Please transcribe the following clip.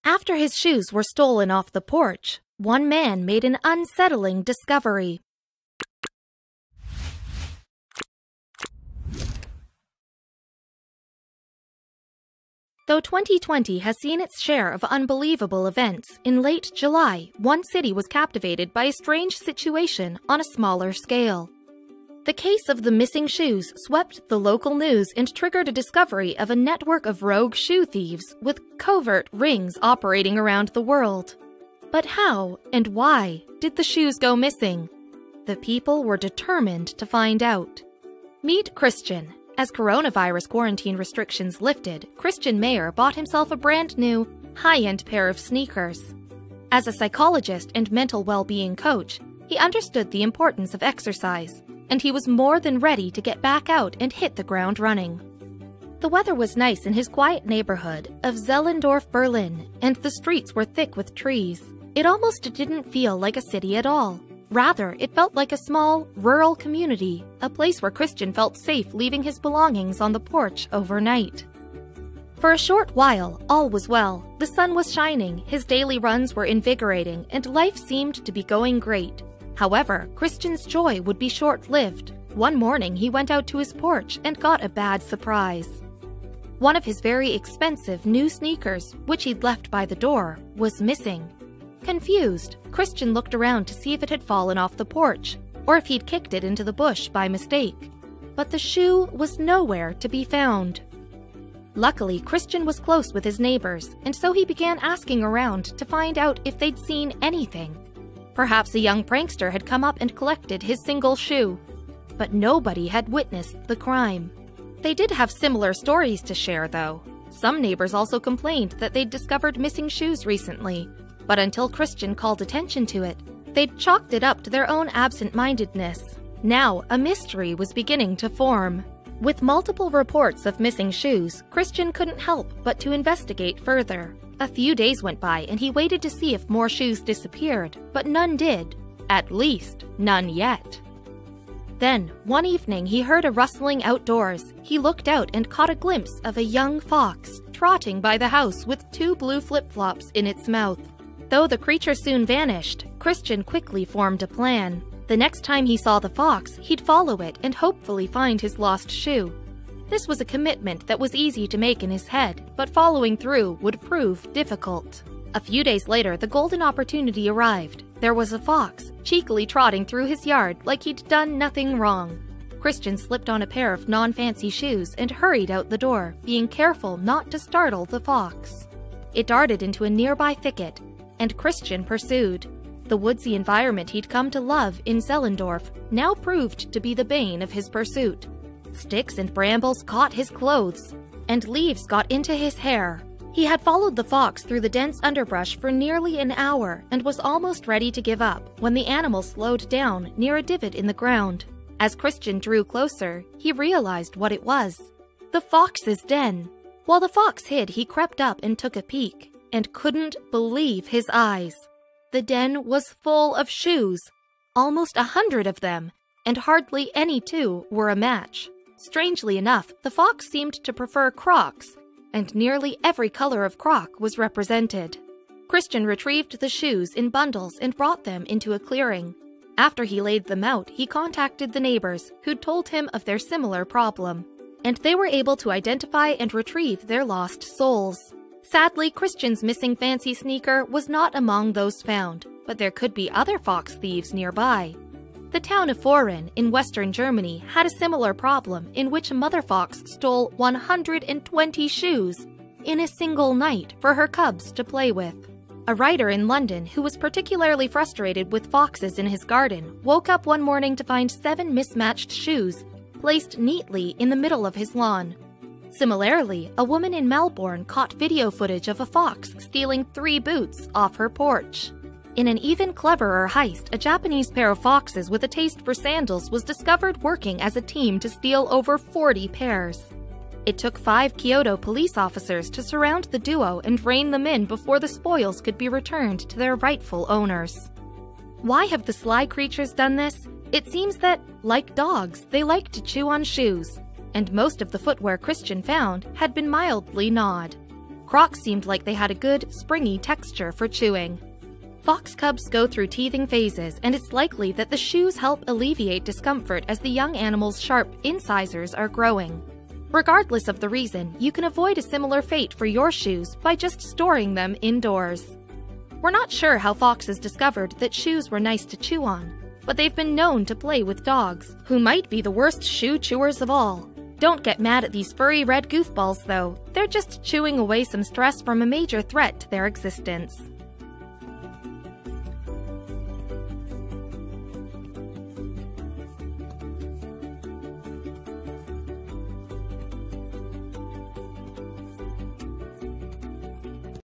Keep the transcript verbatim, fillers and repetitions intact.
After his shoes were stolen off the porch, one man made an unsettling discovery. Though twenty twenty has seen its share of unbelievable events, in late July, one city was captivated by a strange situation on a smaller scale. The case of the missing shoes swept the local news and triggered a discovery of a network of rogue shoe thieves with covert rings operating around the world. But how and why did the shoes go missing? The people were determined to find out. Meet Christian. As coronavirus quarantine restrictions lifted, Christian Mayer bought himself a brand new, high-end pair of sneakers. As a psychologist and mental well-being coach, he understood the importance of exercise, and he was more than ready to get back out and hit the ground running. The weather was nice in his quiet neighborhood of Zehlendorf, Berlin, and the streets were thick with trees. It almost didn't feel like a city at all. Rather, it felt like a small, rural community, a place where Christian felt safe leaving his belongings on the porch overnight. For a short while, all was well. The sun was shining, his daily runs were invigorating, and life seemed to be going great. However, Christian's joy would be short-lived. One morning, he went out to his porch and got a bad surprise. One of his very expensive new sneakers, which he'd left by the door, was missing. Confused, Christian looked around to see if it had fallen off the porch, or if he'd kicked it into the bush by mistake. But the shoe was nowhere to be found. Luckily, Christian was close with his neighbors, and so he began asking around to find out if they'd seen anything. Perhaps a young prankster had come up and collected his single shoe. But nobody had witnessed the crime. They did have similar stories to share, though. Some neighbors also complained that they'd discovered missing shoes recently. But until Christian called attention to it, they'd chalked it up to their own absent-mindedness. Now, a mystery was beginning to form. With multiple reports of missing shoes, Christian couldn't help but to investigate further. A few days went by and he waited to see if more shoes disappeared, but none did. At least, none yet. Then, one evening, he heard a rustling outdoors. He looked out and caught a glimpse of a young fox trotting by the house with two blue flip-flops in its mouth. Though the creature soon vanished, Christian quickly formed a plan. The next time he saw the fox, he'd follow it and hopefully find his lost shoe. This was a commitment that was easy to make in his head, but following through would prove difficult. A few days later, the golden opportunity arrived. There was a fox, cheekily trotting through his yard like he'd done nothing wrong. Christian slipped on a pair of non-fancy shoes and hurried out the door, being careful not to startle the fox. It darted into a nearby thicket, and Christian pursued. The woodsy environment he'd come to love in Zehlendorf now proved to be the bane of his pursuit. Sticks and brambles caught his clothes, and leaves got into his hair. He had followed the fox through the dense underbrush for nearly an hour and was almost ready to give up when the animal slowed down near a divot in the ground. As Christian drew closer, he realized what it was. The fox's den. While the fox hid, he crept up and took a peek, and couldn't believe his eyes. The den was full of shoes, almost a hundred of them, and hardly any two were a match. Strangely enough, the fox seemed to prefer Crocs, and nearly every color of Croc was represented. Christian retrieved the shoes in bundles and brought them into a clearing. After he laid them out, he contacted the neighbors, who'd told him of their similar problem, and they were able to identify and retrieve their lost souls. Sadly, Christian's missing fancy sneaker was not among those found, but there could be other fox thieves nearby. The town of Foren in western Germany had a similar problem in which a mother fox stole one hundred twenty shoes in a single night for her cubs to play with. A writer in London who was particularly frustrated with foxes in his garden woke up one morning to find seven mismatched shoes placed neatly in the middle of his lawn. Similarly, a woman in Melbourne caught video footage of a fox stealing three boots off her porch. In an even cleverer heist, a Japanese pair of foxes with a taste for sandals was discovered working as a team to steal over forty pairs. It took five Kyoto police officers to surround the duo and rein them in before the spoils could be returned to their rightful owners. Why have the sly creatures done this? It seems that, like dogs, they like to chew on shoes, and most of the footwear Christian found had been mildly gnawed. Crocs seemed like they had a good, springy texture for chewing. Fox cubs go through teething phases, and it's likely that the shoes help alleviate discomfort as the young animal's sharp incisors are growing. Regardless of the reason, you can avoid a similar fate for your shoes by just storing them indoors. We're not sure how foxes discovered that shoes were nice to chew on, but they've been known to play with dogs, who might be the worst shoe chewers of all. Don't get mad at these furry red goofballs though, they're just chewing away some stress from a major threat to their existence.